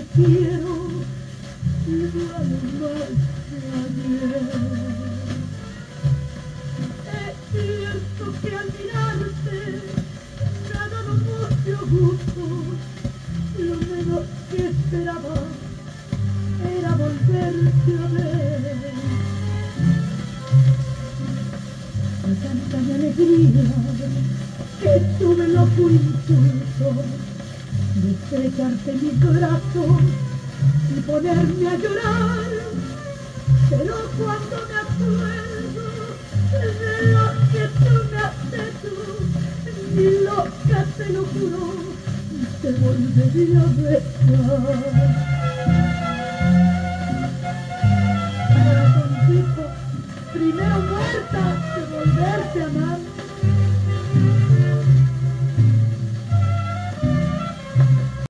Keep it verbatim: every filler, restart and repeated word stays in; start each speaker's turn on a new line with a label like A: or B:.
A: quiero igual más que ayer. Es cierto que al mirarte me ha dado mucho gusto, lo menos que esperaba era volverte a ver. Con tanta mi alegría que tuve el locuro impulso de estrecharte mis brazos y ponerme a llorar, pero cuando me acuerdo de lo que tú me has hecho, ni loca te lo juro, te volvería a besar.